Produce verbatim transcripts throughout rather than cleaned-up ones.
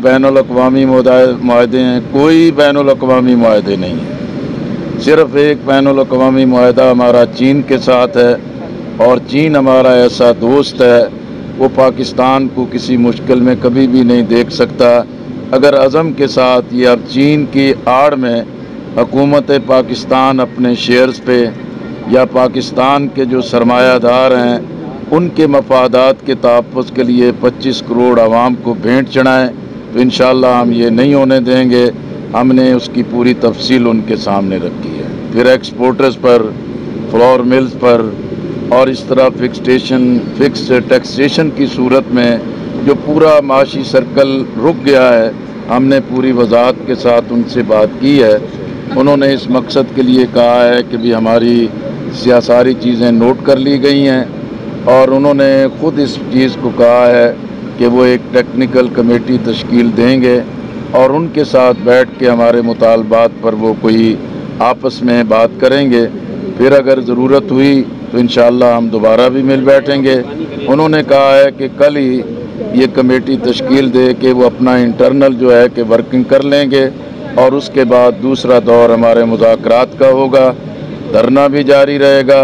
बैनुल-अक़वामी मुआहदे हैं, कोई बैनुल-अक़वामी मुआहदे नहीं है। सिर्फ एक बैनुल-अक़वामी मुआहदा हमारा चीन के साथ है, और चीन हमारा ऐसा दोस्त है वो पाकिस्तान को किसी मुश्किल में कभी भी नहीं देख सकता। अगर अज़म के साथ ये अब चीन की आड़ में हुकूमत पाकिस्तान अपने शेयर्स पे या पाकिस्तान के जो सरमायादार हैं उनके मफादात के तहफ़्फ़ुज़ के लिए पच्चीस करोड़ आवाम को भेंट चढ़ाएँ, तो इंशाअल्लाह हम ये नहीं होने देंगे। हमने उसकी पूरी तफसील उनके सामने रखी है। फिर एक्सपोर्टर्स पर, फ्लोर मिल्स पर और इस तरह फिक्सटेशन फिक्स टैक्सेशन की सूरत में जो पूरा माशी सर्कल रुक गया है, हमने पूरी वजाहत के साथ उनसे बात की है। उन्होंने इस मकसद के लिए कहा है कि भी हमारी सारी चीज़ें नोट कर ली गई हैं, और उन्होंने ख़ुद इस चीज़ को कहा है कि वो एक टेक्निकल कमेटी तश्कील देंगे और उनके साथ बैठ के हमारे मुतालबात पर वो कोई आपस में बात करेंगे। फिर अगर ज़रूरत हुई तो इंशाअल्लाह हम दोबारा भी मिल बैठेंगे। उन्होंने कहा है कि कल ही ये कमेटी तश्कील दे के वो अपना इंटरनल जो है कि वर्किंग कर लेंगे, और उसके बाद दूसरा दौर हमारे मुज़ाकरात का होगा। धरना भी जारी रहेगा,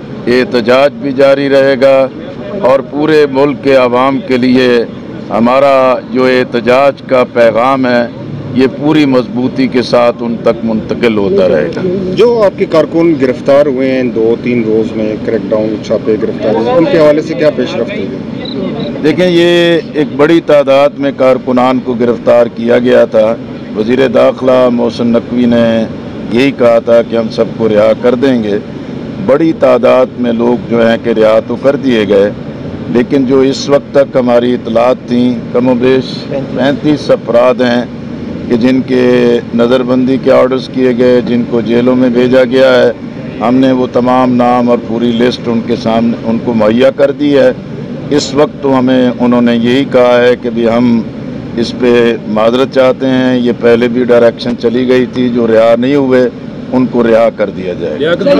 एहतजाज भी जारी रहेगा, और पूरे मुल्क के आवाम के लिए हमारा जो एहतजाज का पैगाम है ये पूरी मजबूती के साथ उन तक मुंतकिल होता रहेगा। जो आपके कारकुन गिरफ्तार हुए हैं दो तीन रोज़ में क्रैकडाउन छापे गिरफ्तार, उनके हवाले से क्या पेशरफ्त हुई? देखें, ये एक बड़ी तादाद में कारकुनान को गिरफ़्तार किया गया था। वज़ीर दाखिला मोहसिन नकवी ने यही कहा था कि हम सबको रिहा कर देंगे। बड़ी तादाद में लोग जो हैं कि रिहा तो कर दिए गए, लेकिन जो इस वक्त तक हमारी इतलात थी कमोबेश पैंतीस अफराद हैं कि जिनके नज़रबंदी के ऑर्डर्स किए गए, जिनको जेलों में भेजा गया है। हमने वो तमाम नाम और पूरी लिस्ट उनके सामने उनको मुहैया कर दी है। इस वक्त तो हमें उन्होंने यही कहा है कि भी हम इस पे माजरत चाहते हैं। ये पहले भी डायरेक्शन चली गई थी, जो रिहा नहीं हुए उनको रिहा कर दिया जाए।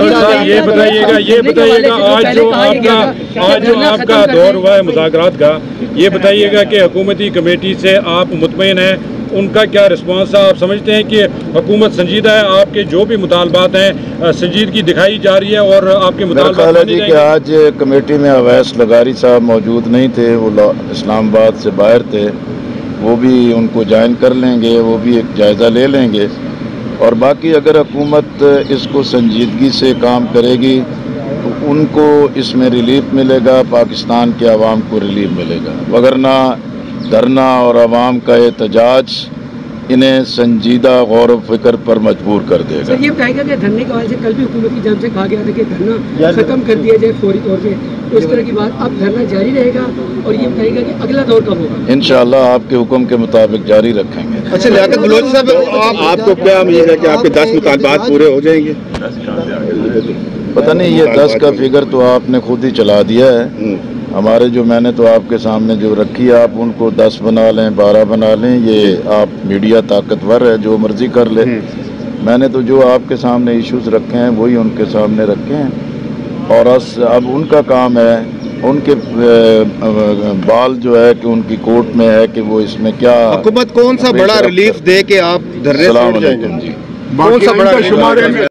ये बताइएगा ये बताइएगा आज जो आपका आज जो आपका दौर हुआ है मुज़ाकरात का, ये बताइएगा कि हुकूमती कमेटी से आप मुतमईन हैं, उनका क्या रिस्पांस है? आप समझते हैं कि हुकूमत संजीदा है, आपके जो भी मुतालबात हैं संजीदगी दिखाई जा रही है और आपके मुतालबात माने जाएंगे? कि आज कमेटी में अवैस लगारी साहब मौजूद नहीं थे, वो इस्लामाबाद से बाहर थे। वो भी उनको ज्वाइन कर लेंगे, वो भी एक जायज़ा ले लेंगे। और बाकी अगर हुकूमत इसको संजीदगी से काम करेगी तो उनको इसमें रिलीफ मिलेगा, पाकिस्तान के अवाम को रिलीफ मिलेगा। वगरना धरना और अवाम का एहतजाज इन्हें संजीदा गौर व फिक्र पर मजबूर कर देगा। सर, ये बताएगा कि धरने के हवाले से कल भी हुकूमत की जानिब से कहा गया था कि धरना खत्म कर दिया जाए फौरी तौर पे, तो इस तरह की बात अब धरना जारी रहेगा, और ये बताएगा कि अगला दौर कब होगा? इंशाअल्लाह आपके हुक्म के मुताबिक जारी रखेंगे। अच्छा लियाकत बलोच साहब, आप, आपको क्या उम्मीद है कि आपके दस मुतालबात पूरे हो जाएंगे? पता नहीं, ये दस का फिगर तो आपने खुद ही चला दिया है। हमारे जो मैंने तो आपके सामने जो रखी है, आप उनको दस बना लें, बारह बना लें, ये आप मीडिया ताकतवर है, जो मर्जी कर ले। मैंने तो जो आपके सामने इश्यूज रखे हैं वही उनके सामने रखे हैं, और अस अब उनका काम है, उनके बाल जो है कि उनकी कोर्ट में है कि वो इसमें क्या हुकूमत कौन सा बड़ा रिलीफ दे के आप धरने छोड़ जाएंगे? जी कौन सा बड़ा